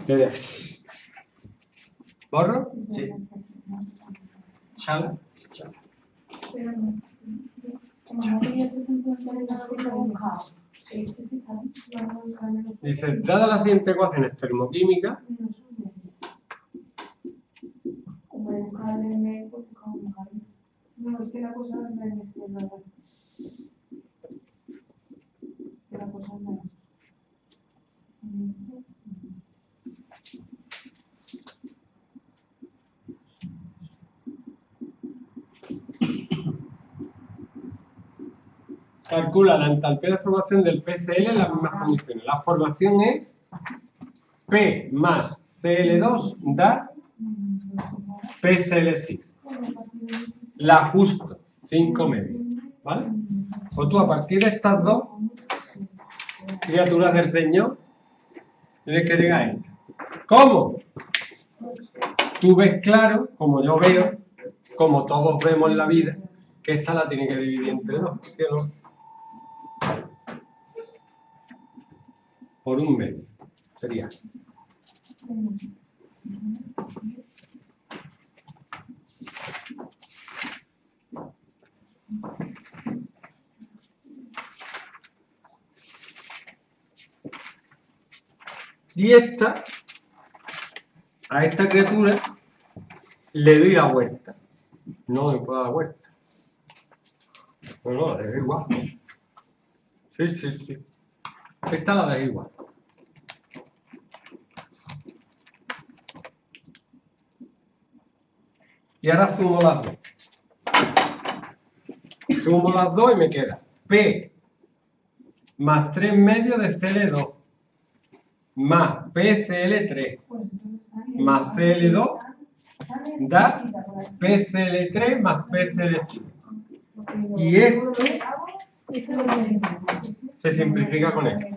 ¿Borro? Sí. Chala. Chala. Dice, dada las siguientes ecuaciones termoquímicas, No, es que la cosa no es nada. La cosa no es. calcula la entalpía de formación del PCl en las mismas condiciones. La formación es P más Cl2 da PCl5. La justo, 5 medios. ¿Vale? Pues tú a partir de estas dos criaturas del Señor tienes que llegar a esta. ¿Cómo? Tú ves claro, como yo veo, como todos vemos en la vida, que esta la tiene que dividir entre dos, ¿sí o no? Por un medio. Sería. Y esta, a esta criatura, le doy la vuelta. No le puedo dar la vuelta. No, es igual. Sí, sí, sí. Esta la da igual. Y ahora sumo las dos. Sumo las dos y me queda P más 3 medios de Cl2 más PCl3 más Cl2 da PCl3 más PCl5. Y esto se simplifica con esto.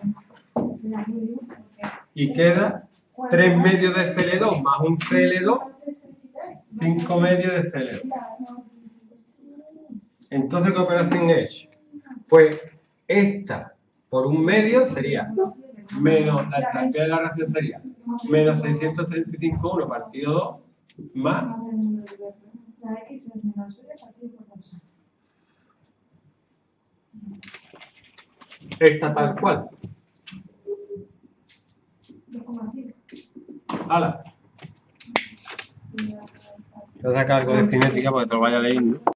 Y queda 3 medios de Cl2 más un Cl2, 5 medios de Cl2. Entonces, ¿qué operación es? Pues esta por un medio sería menos, la entalpía de la reacción sería menos 635,1 partido 2 más esta tal cual. ¡Hala! Voy a sacar algo de cinética para que te lo vaya leyendo.